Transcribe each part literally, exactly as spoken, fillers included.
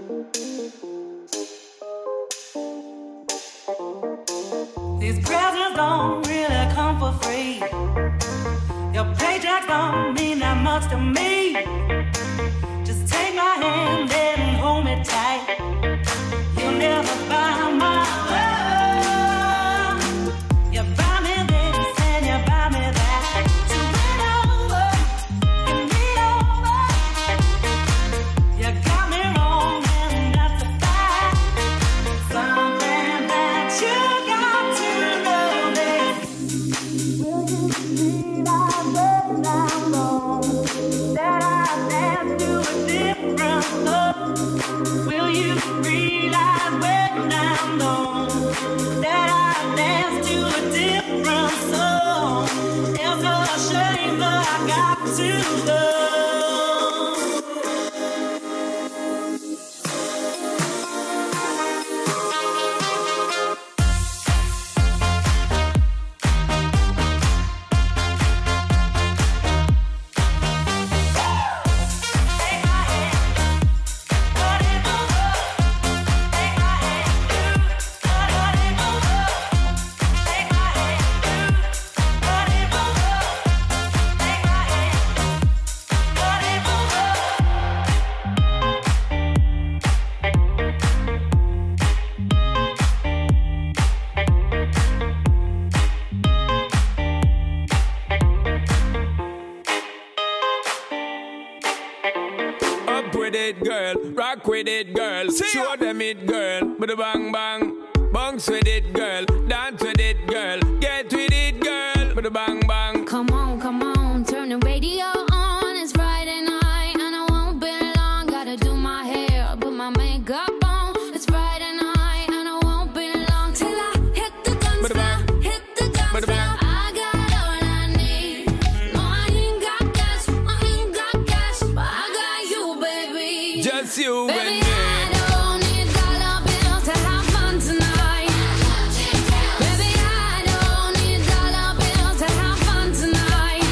These presents don't really come for free. Your paychecks don't mean that much to me. Just take my hand and hold me tight. You'll never buy my love. You buy me this and you buy me that. So lean over, you lean over. You got me wrong and that's a fact. Something that you got to know this. Will you realize when I'm wrong that I dance to a different love? Will you realize when I'm gone that I dance to a different song? It's a shame that I got to go. Rock with it, girl. Show them it, girl. Bada bang bang. Bounce with it, girl. Dance with it, girl. Get with it, girl. Bada bang bang. Come on, come on. Turn the radio on. It's Friday night and I won't be long. Gotta do my hair, put my makeup on. It's Friday night and I won't be long till I hit the dance floor. Hit the dance floor. I got all I need. No, I ain't got cash. I ain't got cash, but I got you, baby. Just you Baby, and me. I don't need dollar bills to have fun tonight. Baby, I don't need dollar bills to have fun tonight.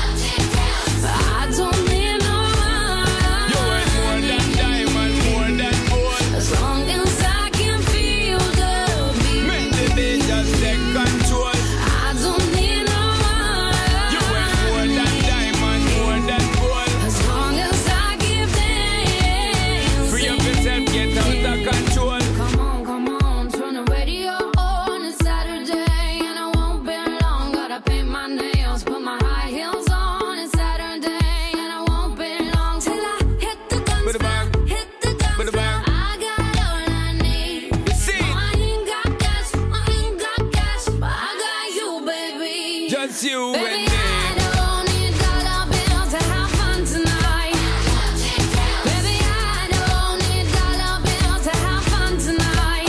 I don't need no money. You ain't more than diamond, more than gold. As long as I can feel the beat. Make the beat just take control. I don't need no money. You ain't more than diamond, more than gold. As long as I give dance. Free up yourself, get out of control. Come on, come on, turn the radio on. It's Saturday and I won't be long. Gotta paint my nails, put my high heels on. It's Saturday and I won't be long till I hit the dance Bada floor. bang. Hit the dance Bada floor. bang. I got all I need. See? No, I ain't got cash, I ain't got cash, but I got you, baby. Just you Baby, and I me. don't need dollar bills to have fun tonight. Baby, I don't need dollar bills to have fun tonight.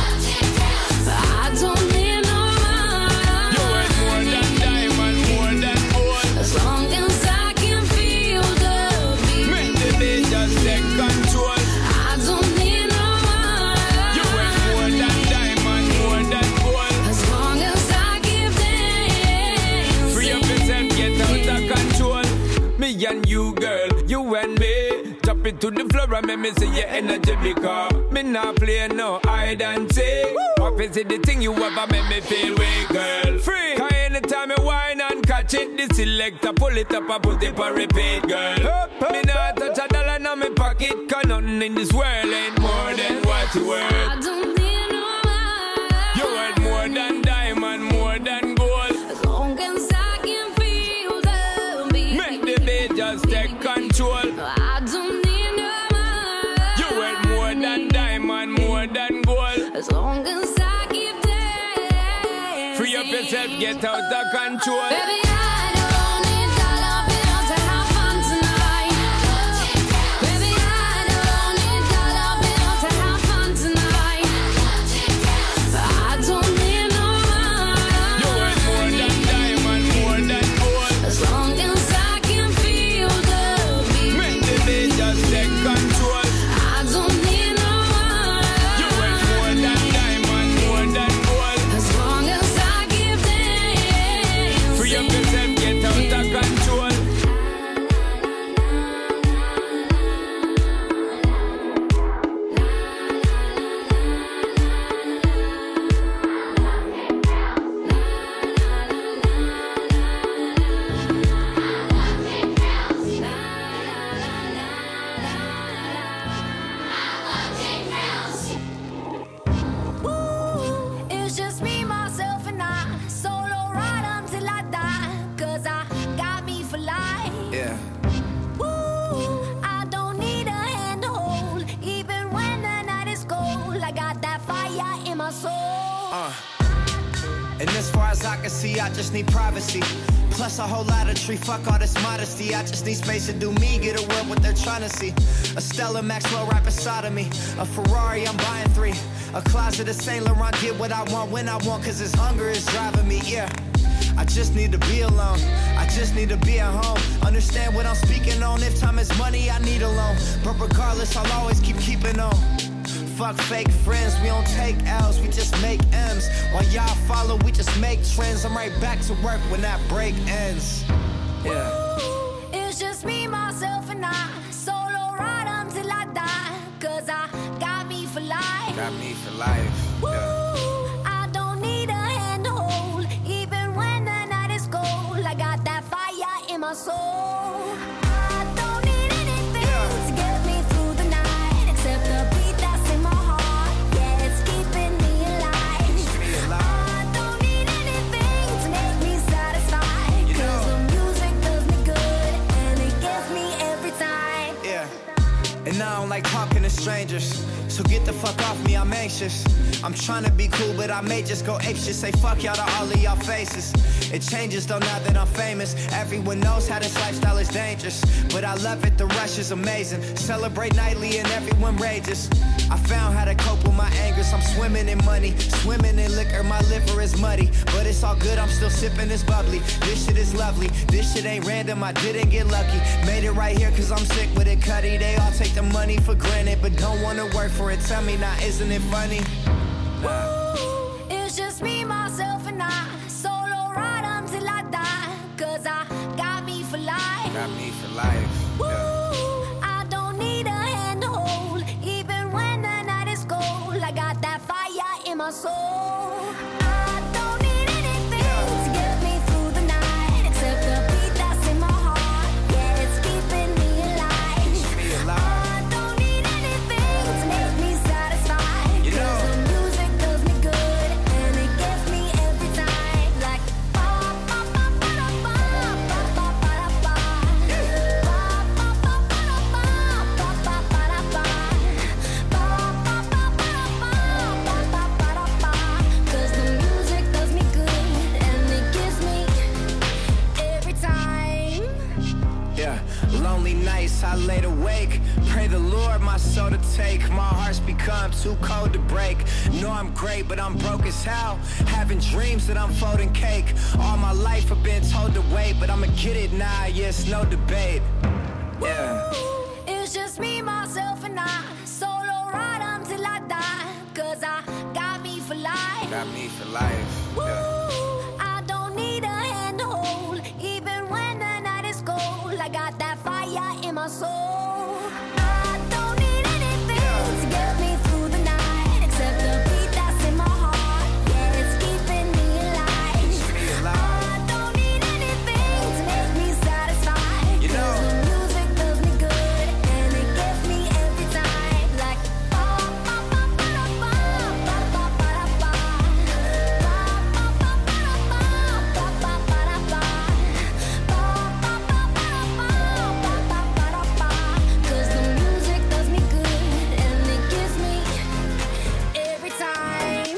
I don't need no You money. ain't more than diamond, more than gold. As long as I can feel the beat. Make the beat just take control. I don't need no You ain't money. more than diamond, more than gold. As long as I give dance. Free up yourself, get out of control. Me and you, girl, you and me. Drop it to the floor and make me see your energy because me not play no hide and seek. What is it the thing you ever make me feel weak, girl? Free. Cause anytime I whine and catch it, the selector pull it up and put it for repeat, girl. Me not touch a dollar in my pocket, cause nothing in this world ain't more than what you worth. I don't need no money. You worth more than diamond, more than gold. As long as I can feel the beat. Make the beat just take control. I don't need no money. You worth more than diamond, more than gold. As long as I give dance. Free up yourself, get out of control. Baby, I don't need dollar bills to have fun tonight. Baby, I don't need dollar bills to have fun tonight. I don't need no You money. worth more than diamond, more than gold. As long as I can feel the beat. Make the beat just take control. I don't need no You worth money. more than diamond, more than gold. As long as I give dance. Free up yourself, soul. Uh. And as far as I can see, I just need privacy. Plus a whole lot of tree, fuck all this modesty. I just need space to do me, get away what they're trying to see. A Stella Maxwell right beside of me. A Ferrari, I'm buying three. A closet of Saint Laurent, get what I want when I want, cause this hunger is driving me, yeah. I just need to be alone, I just need to be at home. Understand what I'm speaking on, if time is money, I need a loan. But regardless, I'll always keep keeping on. Fuck fake friends, we don't take L's, we just make M's. While y'all follow, we just make trends. I'm right back to work when that break ends. Yeah. Ooh, it's just me, myself, and I. Solo ride until I die. Cause I got me for life. Got me for life. Ooh, yeah. I don't need a hand to hold. Even when the night is cold, I got that fire in my soul. I don't need anything yeah. to get me through the night, except the beat that's in my heart. Yeah, it's keeping me alive. Me alive. I don't need anything to make me satisfied. You Cause know. the music does me good, and it gets me every time. Yeah. And I don't like talking to strangers, so get the fuck off me, I'm anxious. I'm trying to be cool, but I may just go apeshit. Say fuck y'all to all of y'all faces. It changes though now that I'm famous. Everyone knows how this lifestyle is dangerous, but I love it, the rush is amazing. Celebrate nightly and everyone rages. I found how to cope with my anger, so I'm swimming in money, swimming in liquor, my liver is muddy. But it's all good, I'm still sipping this bubbly. This shit is lovely, this shit ain't random, I didn't get lucky. Made it right here cause I'm sick with it, cutty. They all take the money for granted, but don't wanna work for it. Tell me now, isn't it funny? Nah. Ooh, it's just me, myself, and I. Solo ride until I die. Cause I got me for life. Got me for life. Ooh, Yeah. I don't need a hand to hold. Even when the night is cold, I got that fire in my soul. I don't need anything to get me through the night, except the beat that's in my heart. Yeah, it's keeping me alive. Me alive. I don't need anything to make me satisfied. You know. Cause the music does me good, and it gets me every time. Like ba ba ba ba da ba, ba ba ba da ba. Ba ba ba ba da ba, ba ba ba da ba. Ba ba ba ba da ba, ba ba ba da ba. Cause the music does me good, and it gives me every time. Yeah, lonely nights I laid awake. Pray the Lord my soul to take. My heart's become too cold to break. Know I'm great, but I'm broke as hell. Having dreams that I'm folding cake. All my life I've been told to wait, but I'ma get it now, yes, no debate. Yeah. Ooh, it's just me, myself, and I. Solo ride until I die. Cause I got me for life. Got me for life. Yeah. Ooh, I don't need a hand to hold. Even when the night is cold, I got that fire in my soul. I don't need anything to get me through the night, except the beat that's in my heart. Yeah, it's keeping me alive. Me alive. I don't need anything to make me satisfied. You know. Cause the music does me good, and it gets me every time. Like ba ba ba ba da ba, ba ba ba da ba. Ba ba ba ba da ba, ba ba ba da ba. Ba ba ba ba da ba, ba ba ba da ba. Cause the music does me good, and it gives me every time.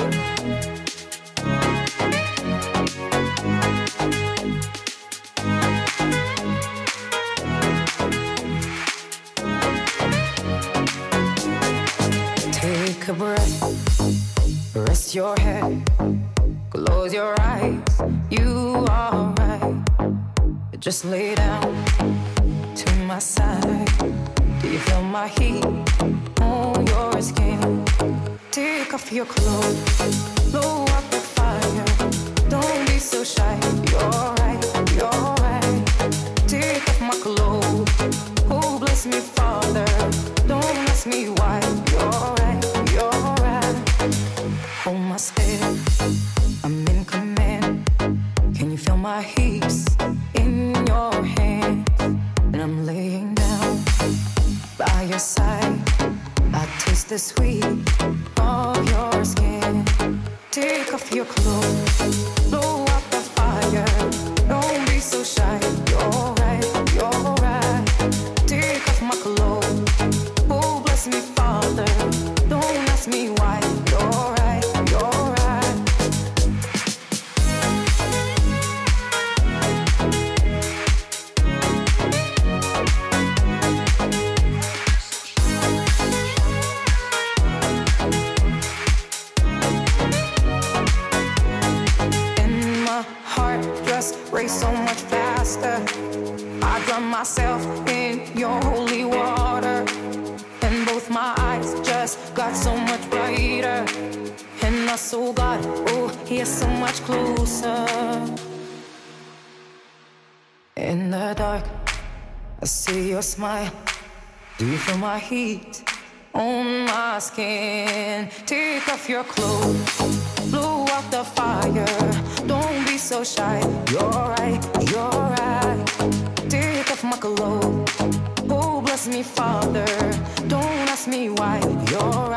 Take a breath, rest your head, close your eyes, you are right. Just lay down to my side. Do you feel my heat on your skin? Take off your clothes, blow up the fire. Don't be so shy, you're right, you're right. Take off my clothes, oh bless me, Father. Don't ask me why, you're right, you're right. Hold my step, I'm in command. Can you feel my hips in your hand? And I'm laying down by your side. I taste the sweet of your skin. Take off your clothes, blow up the fire. Don't be so shy, you're right, you're right. Take off my clothes, oh bless me, Father. Don't ask me why, you're right, you're myself in your holy water, and both my eyes just got so much brighter, and my soul got, oh, here so much closer. In the dark, I see your smile. Do you feel my heat on my skin? Take off your clothes, blow out the fire. Don't be so shy. You're right, you're right. Take off my clothes. Oh, bless me, Father. Don't ask me why. You're